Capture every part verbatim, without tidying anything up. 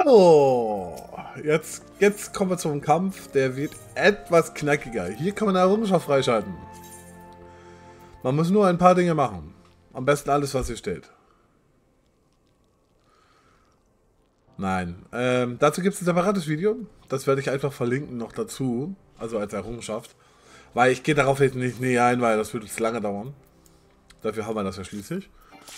So, jetzt, jetzt kommen wir zum Kampf, der wird etwas knackiger. Hier kann man eine Errungenschaft freischalten. Man muss nur ein paar Dinge machen. Am besten alles, was hier steht. Nein, ähm, dazu gibt es ein separates Video. Das werde ich einfach verlinken noch dazu, also als Errungenschaft. Weil ich gehe darauf jetzt nicht näher ein, weil das würde zu lange dauern. Dafür haben wir das ja schließlich.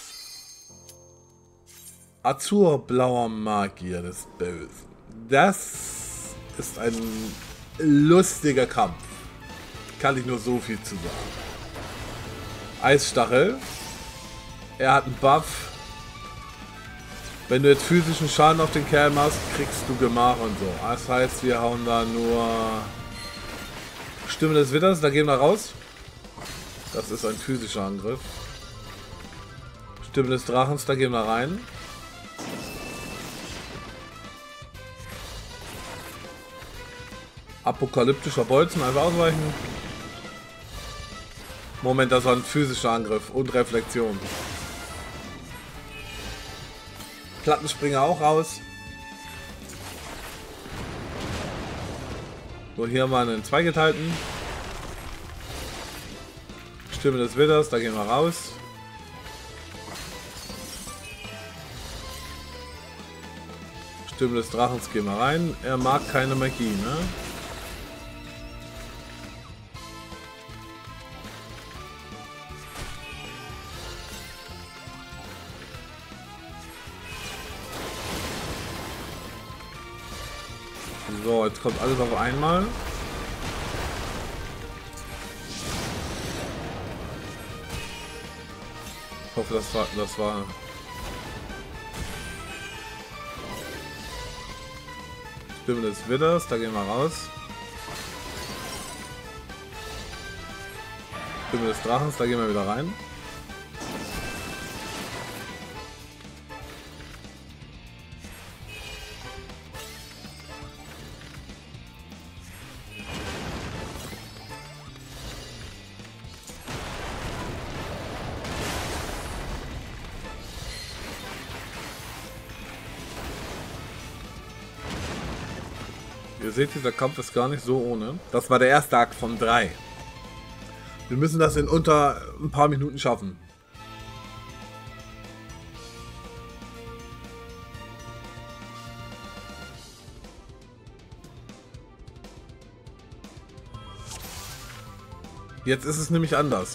Azurblauer Magier des Bösen. Das ist ein lustiger Kampf. Kann ich nur so viel zu sagen. Eisstachel. Er hat einen Buff. Wenn du jetzt physischen Schaden auf den Kerl machst, kriegst du Gemach und so. Das heißt, wir hauen da nur Stimme des Witters, da gehen wir raus. Das ist ein physischer Angriff. Stimme des Drachens, da gehen wir rein. Apokalyptischer Bolzen, einfach ausweichen. Moment, das war ein physischer Angriff und Reflexion. Plattenspringer auch raus. So, hier haben wir einen zweigeteilten. Stimme des Widders, da gehen wir raus. Stimme des Drachens, gehen wir rein. Er mag keine Magie, ne? So, jetzt kommt alles auf einmal. Ich hoffe, das war, das war... Stimme des Widders, da gehen wir raus. Stimme des Drachens, da gehen wir wieder rein. Ihr seht, dieser Kampf ist gar nicht so ohne. Das war der erste Akt von drei. Wir müssen das in unter ein paar Minuten schaffen. Jetzt ist es nämlich anders.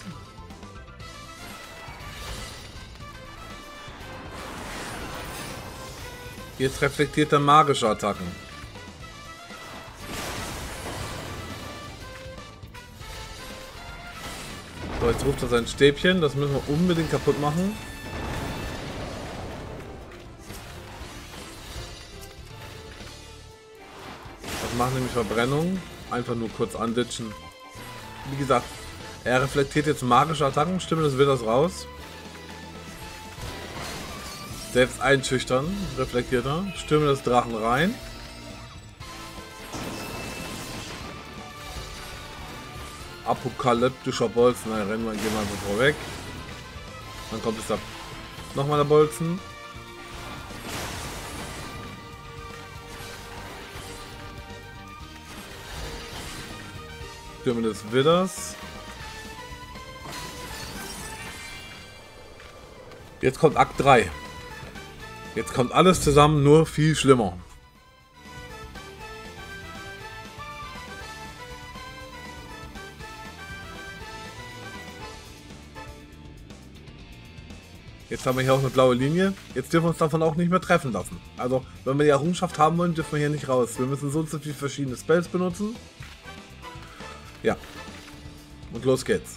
Jetzt reflektiert er magische Attacken. So, jetzt ruft er sein Stäbchen, das müssen wir unbedingt kaputt machen. Das macht nämlich Verbrennung. Einfach nur kurz anditschen. Wie gesagt, er reflektiert jetzt magische Attacken, Stimme des Widders raus. Selbst einschüchtern, reflektiert er. Stimme des Drachen rein. Apokalyptischer Bolzen, dann rennen wir, gehen wir einfach vorweg. Dann kommt es da nochmal der Bolzen. Stimme des Widders. Jetzt kommt Akt drei. Jetzt kommt alles zusammen, nur viel schlimmer. Jetzt haben wir hier auch eine blaue Linie. Jetzt dürfen wir uns davon auch nicht mehr treffen lassen. Also, wenn wir die Errungenschaft haben wollen, dürfen wir hier nicht raus. Wir müssen so und so viele verschiedene Spells benutzen. Ja. Und los geht's.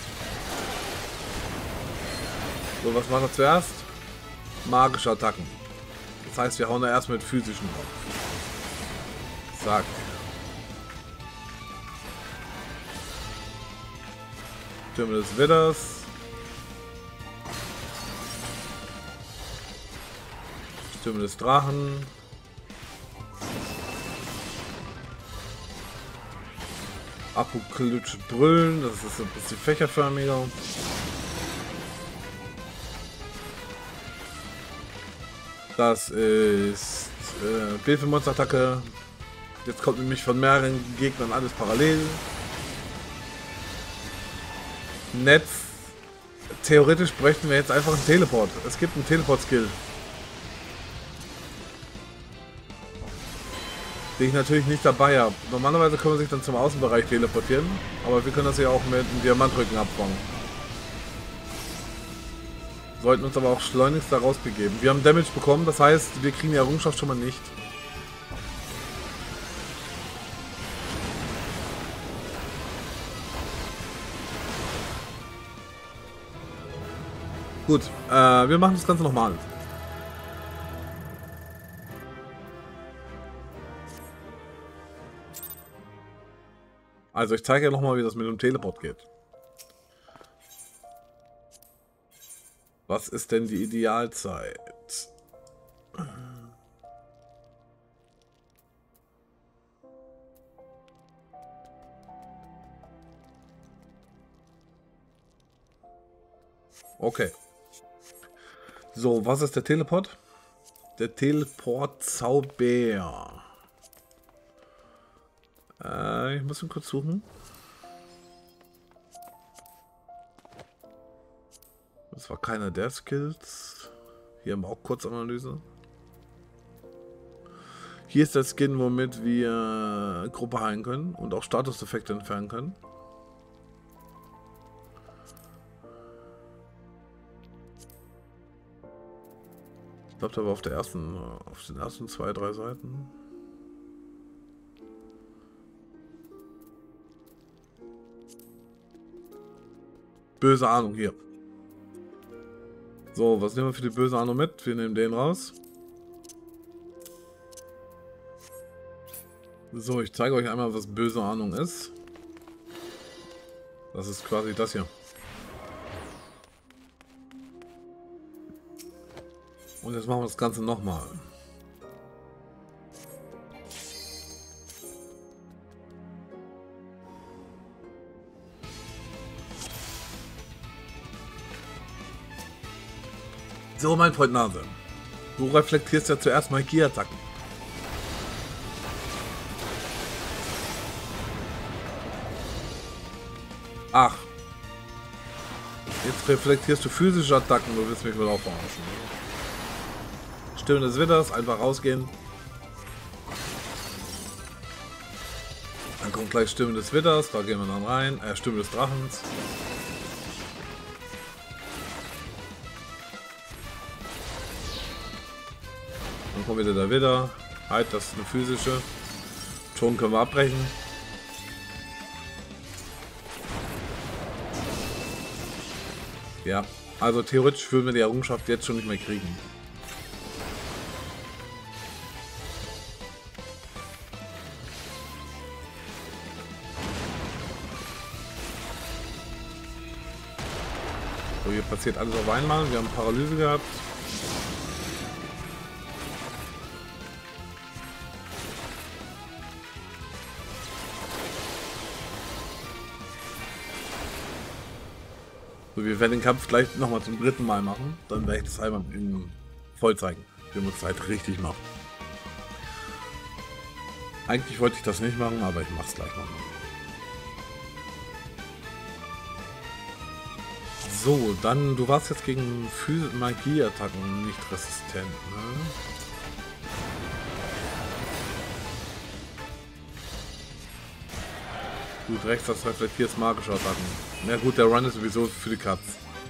So, was machen wir zuerst? Magische Attacken. Das heißt, wir hauen da erst mit physischen drauf. Zack. Stimme des Widders. Stimme des Drachen. Apokalyptische Brüllen, das ist ein bisschen fächerförmiger. Das ist Äh, B für Monsterattacke. Jetzt kommt nämlich von mehreren Gegnern alles parallel. Netz. Theoretisch bräuchten wir jetzt einfach einen Teleport. Es gibt einen Teleport-Skill. Den ich natürlich nicht dabei habe. Normalerweise können wir sich dann zum Außenbereich teleportieren. Aber wir können das ja auch mit einem Diamantrücken abfangen. Sollten uns aber auch schleunigst da rausbegeben. Wir haben Damage bekommen, das heißt, wir kriegen die Errungenschaft schon mal nicht. Gut, äh, wir machen das Ganze nochmal. Also ich zeige ja nochmal, wie das mit dem Teleport geht. Was ist denn die Idealzeit? Okay. So, was ist der Teleport? Der Teleport-Zauber. Äh, ich muss ihn kurz suchen. Das war keiner der Skills. Hier haben wir auch Kurzanalyse. Hier ist der Skin, womit wir Gruppe heilen können und auch Statuseffekte entfernen können. Ich glaube, der war auf der ersten, auf den ersten zwei, drei Seiten. Böse Ahnung hier. So, was nehmen wir für die böse Ahnung mit? Wir nehmen den raus. So, ich zeige euch einmal, was böse Ahnung ist. Das ist quasi das hier. Und jetzt machen wir das Ganze nochmal. So, mein Freund Nase. Du reflektierst ja zuerst mal Magie-Attacken. Ach. Jetzt reflektierst du physische Attacken, du willst mich wohl auch verarschen. Stimme des Widders, einfach rausgehen. Dann kommt gleich Stimme des Widders, da gehen wir dann rein. Äh, Stimme des Drachens. Dann kommt wieder der Widder. Halt, das ist eine physische. Schon können wir abbrechen. Ja, also theoretisch würden wir die Errungenschaft jetzt schon nicht mehr kriegen. So, hier passiert alles auf einmal. Wir haben Paralyse gehabt. So, wir werden den Kampf gleich nochmal zum dritten Mal machen. Dann werde ich das einmal in voll zeigen. Wir müssen es halt richtig machen. Eigentlich wollte ich das nicht machen, aber ich mache es gleich nochmal. So, dann, du warst jetzt gegen Magie-Attacken nicht resistent, ne? Gut, rechts, das reflektierst magische Attacken. Na ja, gut, der Run ist sowieso für die Katz.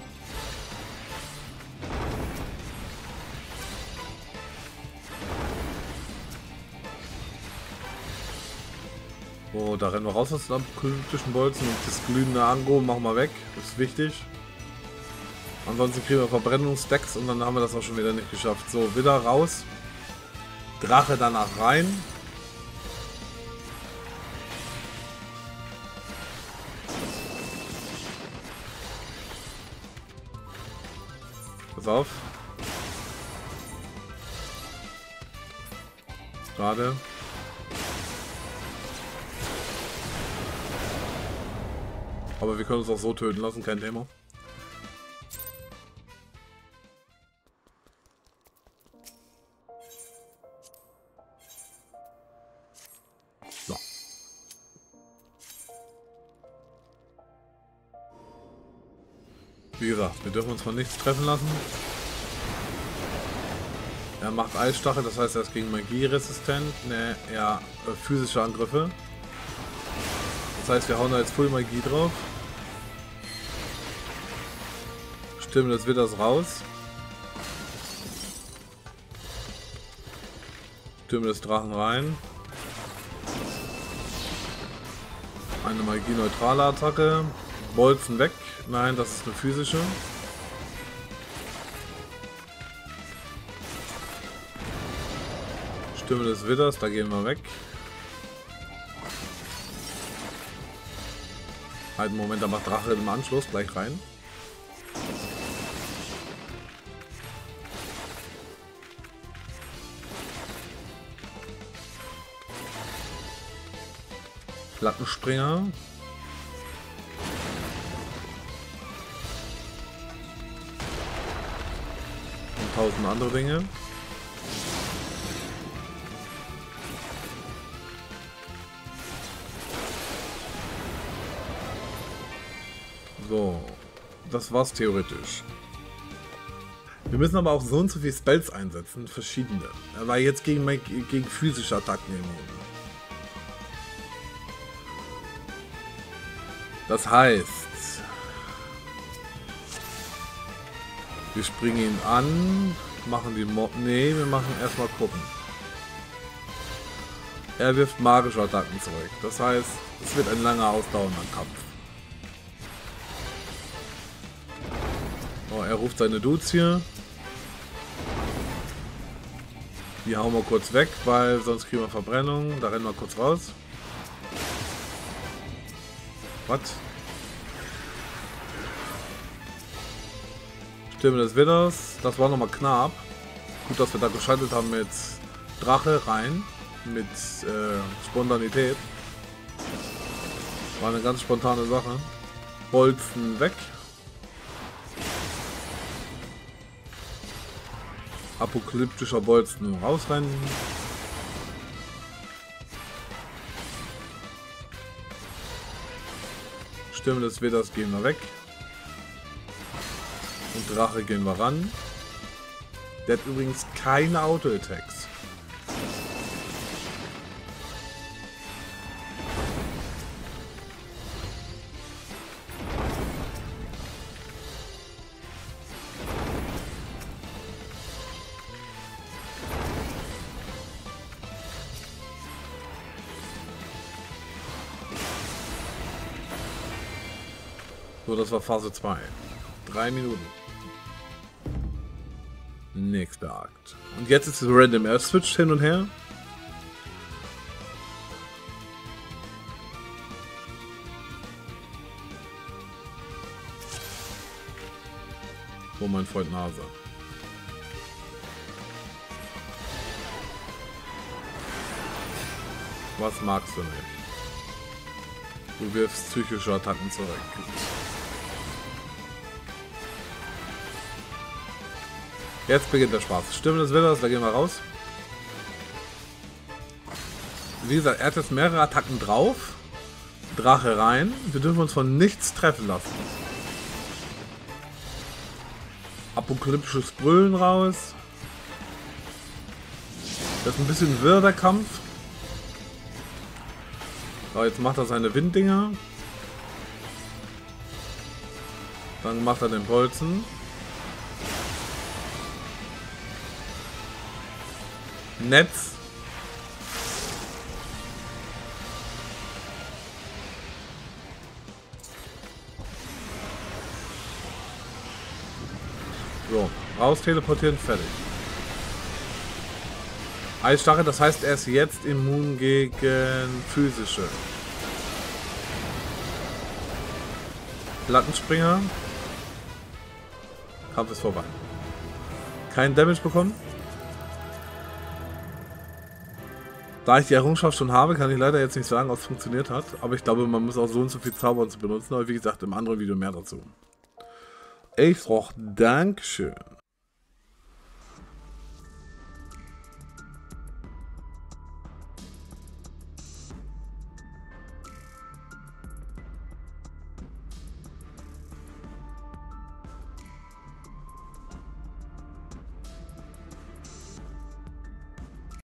So, da rennen wir raus aus dem kultischen Bolzen und das glühende Ango machen wir weg. Das ist wichtig. Ansonsten kriegen wir Verbrennungsstacks und dann haben wir das auch schon wieder nicht geschafft. So, wieder raus. Drache danach rein. Pass auf. Schade. Aber wir können uns auch so töten lassen, kein Thema. Wie gesagt, wir dürfen uns von nichts treffen lassen. Er macht Eisstachel, das heißt, er ist gegen Magie resistent. Ne, ja, äh, physische Angriffe. Das heißt, wir hauen da jetzt Full Magie drauf. Stimme des Widders raus. Stimme des Drachen rein. Eine magieneutrale Attacke. Bolzen weg. Nein, das ist eine physische. Stimme des Widders, da gehen wir weg. Halt einen Moment, da macht Drache im Anschluss gleich rein. Plattenspringer. Und tausend andere Dinge. So, das war's theoretisch. Wir müssen aber auch so und so viele Spells einsetzen, verschiedene. Weil jetzt gegen, gegen physische Attacken immun. Das heißt, wir springen ihn an, machen die Mo... Nee, wir machen erstmal gucken. Er wirft magische Attacken zurück. Das heißt, es wird ein langer, ausdauernder Kampf. Oh, er ruft seine Dudes hier. Die hauen wir kurz weg, weil sonst kriegen wir Verbrennung. Da rennen wir kurz raus. Was? Stimme des Widders. Das war nochmal knapp. Gut, dass wir da geschaltet haben mit Drache rein. Mit äh, Spontanität. War eine ganz spontane Sache. Bolzen weg. Apokalyptischer Bolzen rausrennen. Stimme des Widders gehen wir weg. Und Drache gehen wir ran. Der hat übrigens keine Auto-Attacks. So, das war Phase zwei. Drei Minuten. Nächster Akt. Und jetzt ist es random. Er switcht hin und her. Oh, mein Freund Nase. Was magst du nicht? Du wirfst psychische Attacken zurück. Jetzt beginnt der Spaß. Stimme des Widders, da gehen wir raus. Wie gesagt, er hat jetzt mehrere Attacken drauf. Drache rein. Wir dürfen uns von nichts treffen lassen. Apokalyptisches Brüllen raus. Das ist ein bisschen wirr, der Kampf. So, jetzt macht er seine Winddinger. Dann macht er den Bolzen. Netz. So, raus teleportieren, fertig. Eisstachel, das heißt, er ist jetzt immun gegen physische. Plattenspringer. Kampf ist vorbei. Kein Damage bekommen. Da ich die Errungenschaft schon habe, kann ich leider jetzt nicht sagen, ob es funktioniert hat. Aber ich glaube, man muss auch so und so viel Zaubern zu benutzen. Aber wie gesagt, im anderen Video mehr dazu. Ich sag Dankeschön.